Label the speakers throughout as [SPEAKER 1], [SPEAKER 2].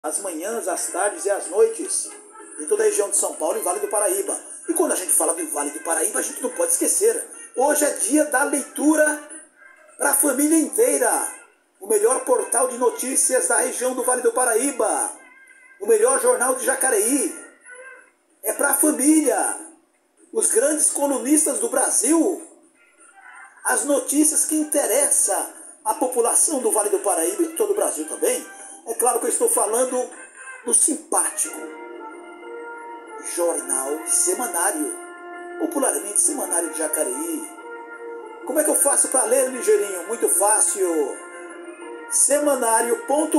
[SPEAKER 1] as manhãs, as tardes e as noites em toda a região de São Paulo e Vale do Paraíba. E quando a gente fala do Vale do Paraíba, a gente não pode esquecer. Hoje é dia da leitura para a família inteira. O melhor portal de notícias da região do Vale do Paraíba. O melhor jornal de Jacareí. É para a família. Os grandes colunistas do Brasil. As notícias que interessam à população do Vale do Paraíba e de todo o Brasil também. É claro que eu estou falando do simpático jornal Semanário, popularmente Semanário de Jacareí. Como é que eu faço para ler, ligeirinho? Muito fácil. Semanário.com.br.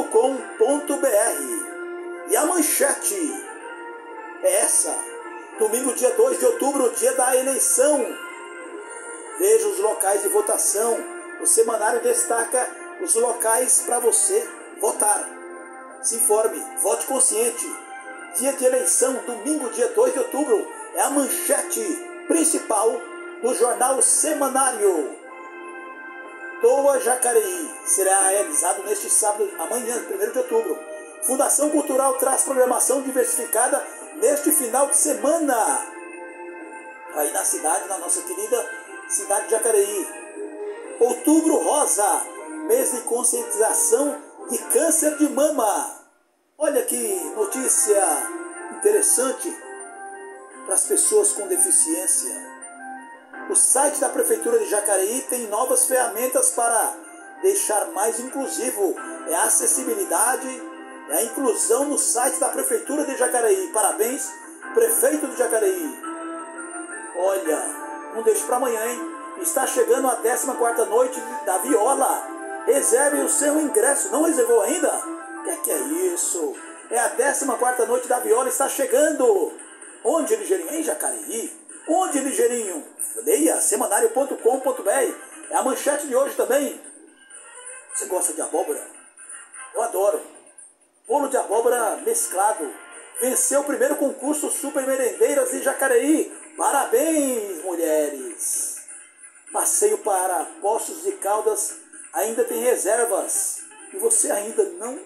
[SPEAKER 1] E a manchete é essa. Domingo, dia 2 de outubro, dia da eleição. Veja os locais de votação. O semanário destaca os locais para você votar. Se informe, vote consciente. Dia de eleição, domingo, dia 2 de outubro, é a manchete principal do jornal Semanário. Doa Jacareí será realizado neste sábado, amanhã, 1º de outubro. Fundação Cultural traz programação diversificada neste final de semana. Aí na cidade, na nossa querida cidade de Jacareí. Outubro Rosa, mês de conscientização de câncer de mama. Olha que notícia interessante para as pessoas com deficiência. O site da Prefeitura de Jacareí tem novas ferramentas para deixar mais inclusivo. É a acessibilidade, é a inclusão no site da Prefeitura de Jacareí. Parabéns, prefeito de Jacareí. Olha, não deixe para amanhã, hein? Está chegando a 14ª noite da Viola. Reserve o seu ingresso. Não reservou ainda? O que é isso? É a 14ª noite da Viola, está chegando. Onde, ligeirinho? Em Jacareí. Onde, ligeirinho? Leia semanário.com.br. É a manchete de hoje também. Você gosta de abóbora? Eu adoro. Bolo de abóbora mesclado. Venceu o primeiro concurso Super Merendeiras de Jacareí. Parabéns, mulheres. Passeio para Poços de Caldas ainda tem reservas. E você ainda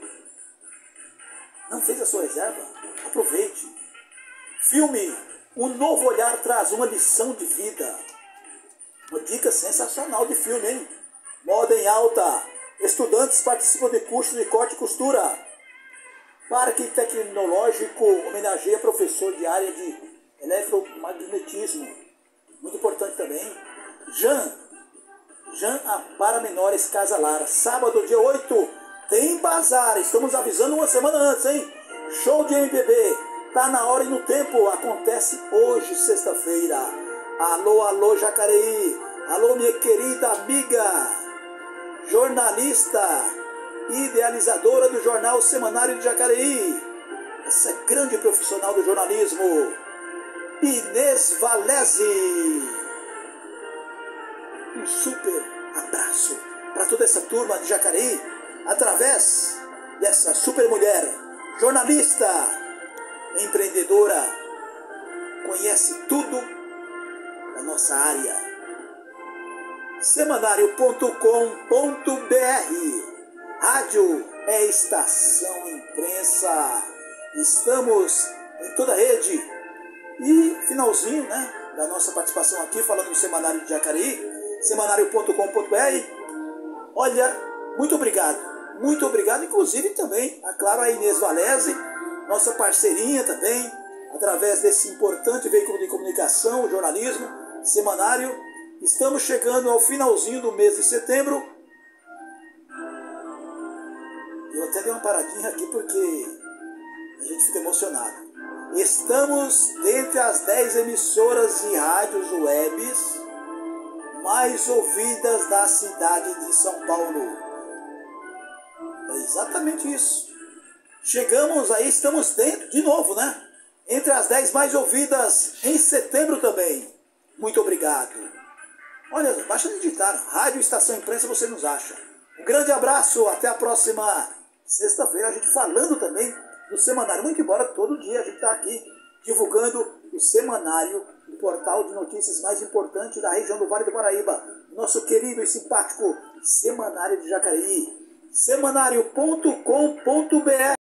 [SPEAKER 1] não fez a sua reserva? Aproveite. Filme Um Novo Olhar traz uma lição de vida. Uma dica sensacional de filme, hein? Moda em alta. Estudantes participam de curso de corte e costura. Parque Tecnológico homenageia professor de área de eletromagnetismo. Muito importante também. Jan para menores Casa Lara. Sábado, dia 8, tem bazar. Estamos avisando uma semana antes, hein? Show de MPB. Tá na hora e no tempo. Acontece hoje, sexta-feira. Alô, alô, Jacareí. Alô, minha querida amiga, jornalista, idealizadora do jornal Semanário de Jacareí. Essa grande profissional do jornalismo, Inês Valese. Um super abraço para toda essa turma de Jacareí, através dessa super mulher, jornalista, empreendedora, conhece tudo da nossa área. Semanário.com.br. Rádio é estação imprensa. Estamos em toda a rede. E finalzinho, né, da nossa participação aqui, falando do Semanário de Jacareí, semanário.com.br. Olha, muito obrigado, inclusive também, claro, a Inês Valese, nossa parceirinha também, através desse importante veículo de comunicação, o jornalismo, Semanário. Estamos chegando ao finalzinho do mês de setembro. Eu até dei uma paradinha aqui porque a gente fica emocionado. Estamos dentre as 10 emissoras de rádios webs mais ouvidas da cidade de São Paulo. É exatamente isso. Chegamos aí, estamos dentro, de novo, né? Entre as 10 mais ouvidas em setembro também. Muito obrigado. Olha, basta digitar Rádio Estação Imprensa, você nos acha. Um grande abraço, até a próxima sexta-feira, a gente falando também do Semanário. Muito embora todo dia a gente está aqui divulgando o Semanário, o portal de notícias mais importante da região do Vale do Paraíba. Nosso querido e simpático Semanário de Jacareí. Semanário.com.br